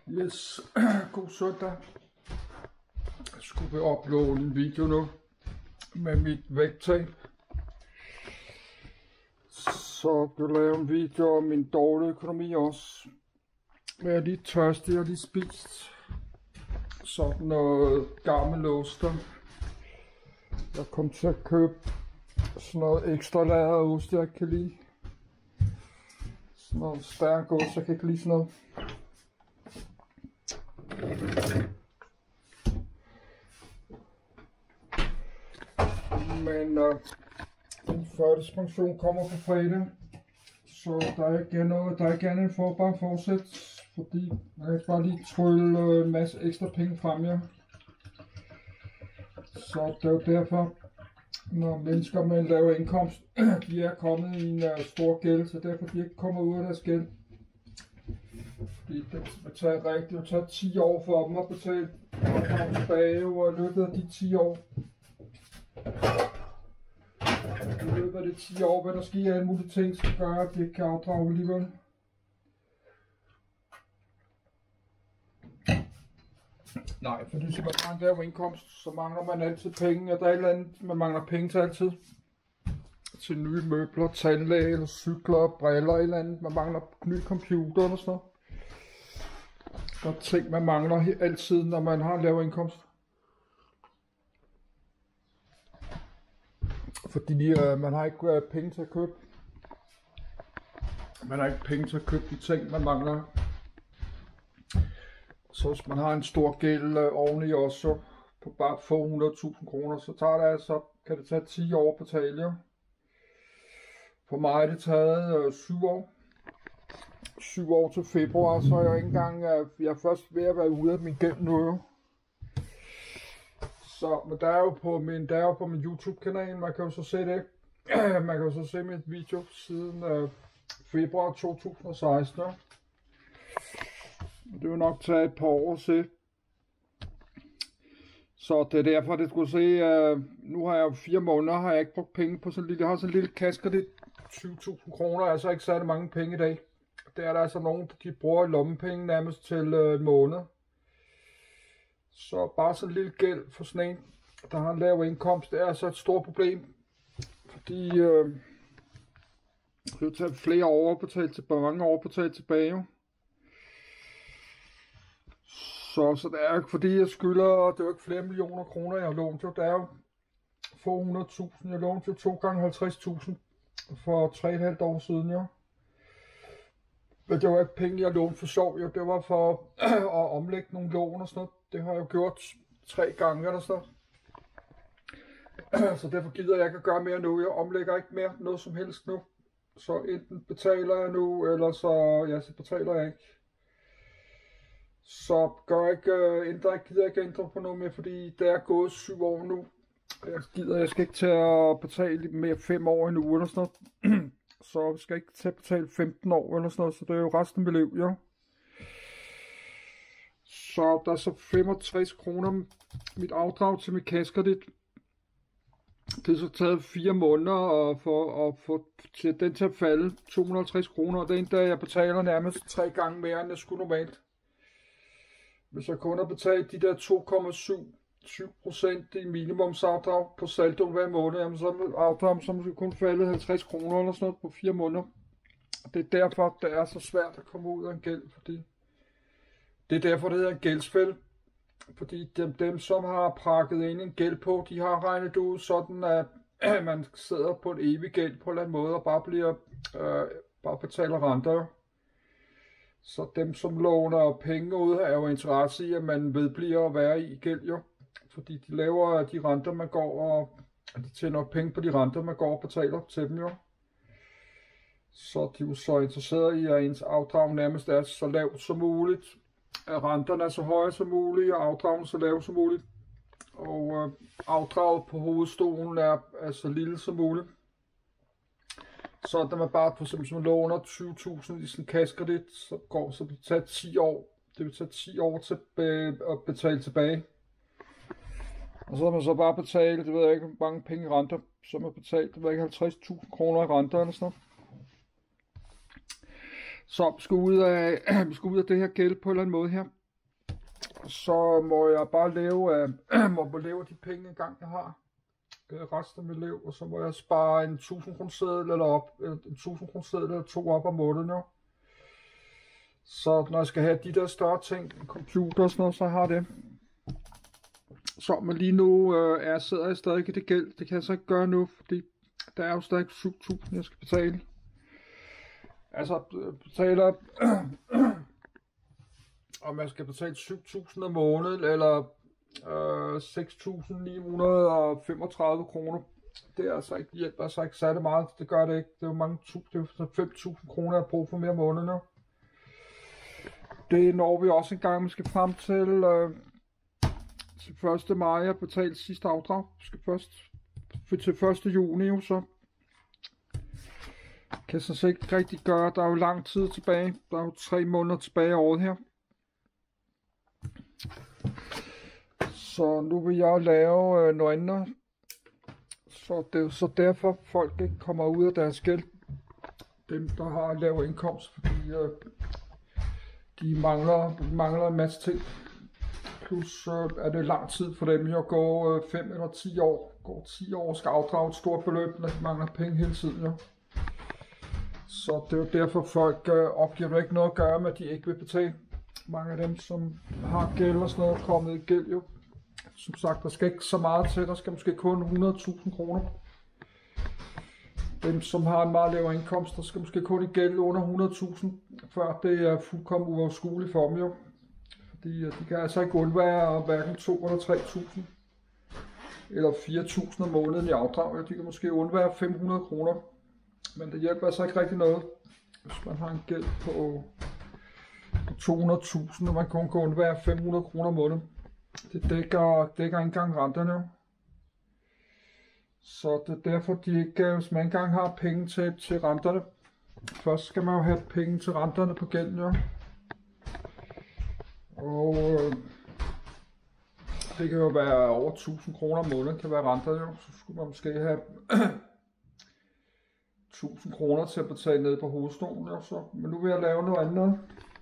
Yes, god søndag. Jeg skulle uploade en video nu med mit vægttab. Så vil jeg lave en video om min dårlige økonomi også. Jeg er lige tørstig og lige spist sådan noget gammel ost. Jeg kom til at købe sådan noget ekstra lager ost, jeg kan lide. Sådan noget stærk ost, jeg kan ikke lide sådan noget. Men min førtidspension kommer på fredag, så der er ikke andet for bare fortsætte, fordi jeg kan bare lige trylle en masse ekstra penge frem jer. Så det er jo derfor, når mennesker med en lav indkomst, de er kommet i en stor gæld, så derfor de ikke kommer ud af deres gæld. Fordi det vil tage 10 år for dem at betale og tilbage, og i løbet af de 10 år, i løbet af de 10 år vil der ske alle mulige ting, som gør, at de ikke kan afdrage alligevel. Nej, fordi hvis man har en lav indkomst, så mangler man altid penge, og der er et eller andet, man mangler penge til altid. Til nye møbler, tandlæge, eller cykler, briller, et eller andet, man mangler ny computer og sådan noget. Der er ting, man mangler altid, når man har en lav indkomst. Fordi man har ikke penge til at købe. Man har ikke penge til at købe de ting, man mangler. Så hvis man har en stor gæld oveni også på bare få 100.000 kroner, så tager det altså, kan det tage 10 år at betale. For mig er det taget 7 år. 7 år til februar, så er jeg ikke engang, jeg er først ved at være ude af min gæld nu. Så, men der er jo på min YouTube-kanal, man kan jo så se det. Man kan jo så se mit video siden februar 2016. Det vil nok tage et par år at se. Så det er derfor, det skulle se, nu har jeg 4 måneder, har jeg ikke brugt penge på sådan en lille, jeg har sådan en lille kaskedit, 20.000 kroner, altså ikke særlig mange penge i dag. Det er der altså nogen, de bruger lommepenge nærmest til en måned. Så bare sådan en lille gæld for sådan en, der har en lav indkomst, det er altså et stort problem. Fordi det vil tage flere år at betale tilbage, mange år at betale tilbage. Så det er jo ikke fordi jeg skylder, det er jo ikke flere millioner kroner jeg har lånt jo, det er jo få 100.000, jeg lånte jo 2 gange 50.000 for 3,5 år siden jo. Men det var ikke penge jeg lånte for sjov jo, det var for at omlægge nogle lån og sådan noget, det har jeg jo gjort 3 gange eller sådan noget. Så derfor gider jeg ikke at gøre mere nu, jeg omlægger ikke mere noget som helst nu. Så enten betaler jeg nu, eller så betaler jeg ikke. Så gider jeg ikke ændre på noget mere, fordi det er gået 7 år nu. Jeg skal ikke til at betale mere 5 år endnu eller sådan noget. Så jeg skal ikke til at betale 15 år eller sådan noget, så det er jo resten af mit liv, ja. Så der er så 65 kroner mit afdrag til mit kaskedit. Det er så taget 4 måneder at få den til at falde 250 kroner, og det er en dag jeg betaler nærmest 3 gange mere end jeg skulle normalt. Hvis jeg kun har betalt de der 2,7% i minimumsafdrag på saldoen hver måned, jamen så er afdrag som kun faldet 50 kroner eller sådan noget på 4 måneder. Det er derfor, det er så svært at komme ud af en gæld, fordi det er derfor, det hedder en gældsfælde. Fordi dem som har prakket ind en gæld på, de har regnet ud sådan, at man sidder på en evig gæld på en eller anden måde og bare betaler renter. Så dem som låner penge ud er jo interesse i, at man vedbliver at være i gæld jo. Fordi de laver de renter man går og de tjener penge på de renter man går og betaler til dem jo. Så de er jo så interesserede i at ens afdrag nærmest er så lavt som muligt. At renterne er så høje som muligt og afdragen så lav som muligt. Og afdraget på hovedstolen er så lille som muligt. Så når man bare for eksempel låner 20.000 i sin kassekredit, så vil det tage 10 år. Det vil tage 10 år til at betale tilbage. Og så har man så bare betalt, det ved jeg ikke, hvor mange penge i renter, så man betalt, det ved jeg ikke, 50.000 kroner i renter eller sådan noget. Så vi skal ud af, vi skal ud af det her gæld på en eller anden måde her. Så må jeg bare leve de penge engang jeg har resten af mit liv, og så må jeg spare en 1000 kroneseddel eller 2 op om måneden jo. Så når jeg skal have de der større ting, computer og sådan noget, så har det. Så men lige nu sidder jeg stadig i det gæld. Det kan jeg så ikke gøre nu, fordi der er jo stadig 7.000 jeg skal betale. Altså betaler om jeg skal betale 7.000 om måneden eller 6.935 kroner. Det er altså ikke, hjælper altså ikke særlig meget. Det gør det ikke. Det er jo mange tusind. Det er 5.000 kroner jeg bruger for mere måneder nu. Det når vi også en gang. Vi skal frem til 1. maj. Jeg betalte sidste afdrag. Vi skal først til 1. juni jo så. Kan så ikke rigtig gøre. Der er jo lang tid tilbage. Der er jo 3 måneder tilbage af året her. Så nu vil jeg lave noget andet. Så det er jo så derfor folk ikke kommer ud af deres gæld. Dem der har lav indkomst, fordi de mangler en masse ting. Plus er det lang tid for dem at gå 5 eller 10 år. Går 10 år skal afdrage et stort beløb, når de mangler penge hele tiden. Ja. Så det er jo derfor folk opgiver ikke noget at gøre med, at de ikke vil betale. Mange af dem, som har gæld og sådan noget, er kommet i gæld jo. Som sagt, der skal ikke så meget til, der skal måske kun 100.000 kroner. Dem, som har en meget lav indkomst, der skal måske kun i gæld under 100.000, før det er fuldkommen uoverskueligt for dem jo. Fordi de kan altså ikke undvære hverken 2 eller 3.000 eller 4.000 om måneden i afdrag. De kan måske undvære 500 kroner, men det hjælper altså ikke rigtig noget, hvis man har en gæld på 200.000, og man kun kan undvære 500 kroner om måneden. Det dækker ikke engang renterne. Så det er derfor, de ikke, hvis man engang har penge til renterne. Først skal man jo have penge til renterne på gælden, jo. Og det kan jo være over 1000 kroner om måneden, kan være renterne, jo. Så skulle man måske have 1000 kroner til at betale ned på hovedstolen, jo. Så, men nu vil jeg lave noget andet.